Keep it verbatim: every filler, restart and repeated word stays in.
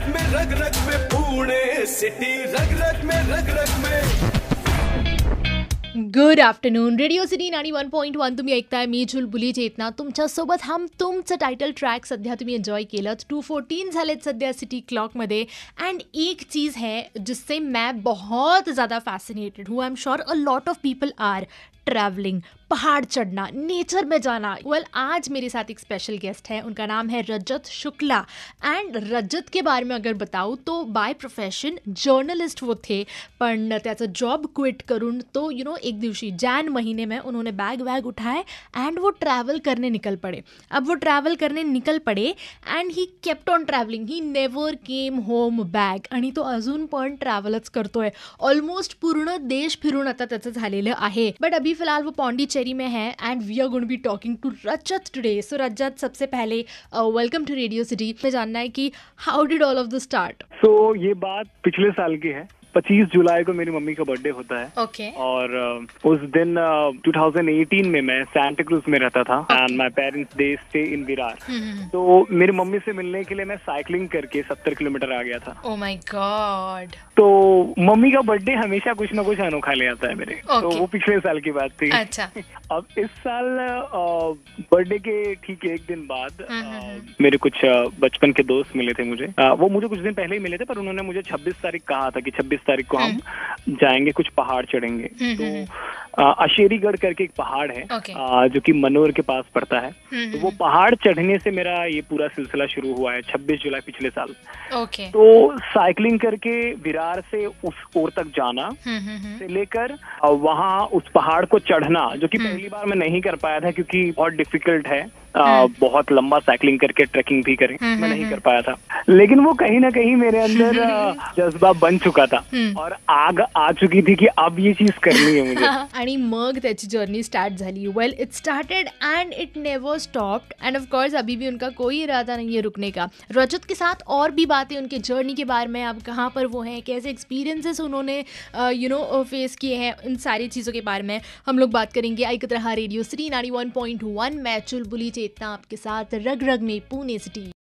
में रग रग में पुणे सिटी, रग रग में रग रग में. Good afternoon. Radio city ninety one point one तुम्ही ऐकताय. मी चुलबुली चेतना तुमच्यासोबत. हम तुमचं टायटल ट्रॅक सध्या तुम्ही एन्जॉय केलं. टू फोर्टीन झालेत सध्या सिटी क्लॉकमध्ये. एंड एक चीज़ है जिससे मैं बहुत ज़्यादा फैसिनेटेड हूँ. I am sure a lot of people are. Travelling, पहाड़ चढ़ना, नेचर में जाना. वेल well, आज मेरे साथ एक स्पेशल गेस्ट है. उनका नाम है रजत शुक्ला. एंड रजत के बारे में अगर बताऊँ तो बाय प्रोफेशन जर्नलिस्ट वो थे, पण त्याचं जॉब क्विट करून तो यू नो एक दिवशी जॅन महीने में उन्होंने बॅग वॅग उठाए एंड वो ट्रॅव्हल करने निकल पड़े. अब वो ट्रॅव्हल करने निकल पड़े and he kept on travelling. He never came home back. आणि तो अजून पण ट्रॅव्हलच करतोय. ऑलमोस्ट पूर्ण देश फिरून आता त्याचं झालेलं आहे. बट अभी फिलहाल वो पौंडीचेरी में है and we are going to be talking to Rajat today. So Rajat, सबसे पहले वेलकम टू रेडियो सिटी. मैं जानना है कि how did all of this start? So ये बात पिछले साल की है. पच्चीस जुलाई को मेरी मम्मी का बर्थडे होता है. ओके. और uh, उस दिन uh, टू थाउजेंड एटीन में मैं सांता क्रूज में रहता था and my parents they stay in Virar. तो मेरी मम्मी से मिलने के लिए मैं साइकिलिंग करके सत्तर किलोमीटर आ गया था. Oh my god. तो मम्मी का बर्थडे हमेशा कुछ ना कुछ अनोखा ले आता है मेरे. okay. तो वो पिछले साल की बात थी. अच्छा. अब इस साल बर्थडे के ठीक एक दिन बाद uh, मेरे कुछ uh, बचपन के दोस्त मिले थे मुझे. uh, वो मुझे कुछ दिन पहले ही मिले थे, पर उन्होंने मुझे छब्बीस तारीख कहा था कि छब्बीस तारीख को हम जाएंगे, कुछ पहाड़ चढ़ेंगे. तो अशेरीगढ़ करके एक पहाड़ है okay. आ, जो कि मनोर के पास पड़ता है. तो वो पहाड़ चढ़ने से मेरा ये पूरा सिलसिला शुरू हुआ है छब्बीस जुलाई पिछले साल. okay. तो साइकिलिंग करके विरार से उस ओर तक जाना से लेकर वहाँ उस पहाड़ को चढ़ना, जो कि पहली बार मैं नहीं कर पाया था क्योंकि बहुत डिफिकल्ट है. आ, बहुत लंबा साइकिलिंग करके ट्रैकिंग भी करें, मैं नहीं कर पाया था. लेकिन वो कहीं ना कहीं मेरे अंदर जज्बा बन चुका था और आग आ चुकी थी कि अब ये चीज करनी है मुझे. आणि मग त्याची जर्नी स्टार्ट झाली. Well, it started and it never stopped. And of course अभी भी उनका कोई इरादा नहीं है रुकने का. रजत के साथ और भी बातें उनके जर्नी के बारे में, अब कहाँ पर वो हैं, कैसे एक्सपीरियंसेस उन्होंने यू नो फेस किए हैं, इन सारी चीज़ों के बारे में हम लोग बात करेंगे. ऐकत रहा radio city ninety one point one. मैं चुलबुली चेतना आपके साथ रग रग में पुणे सिटी.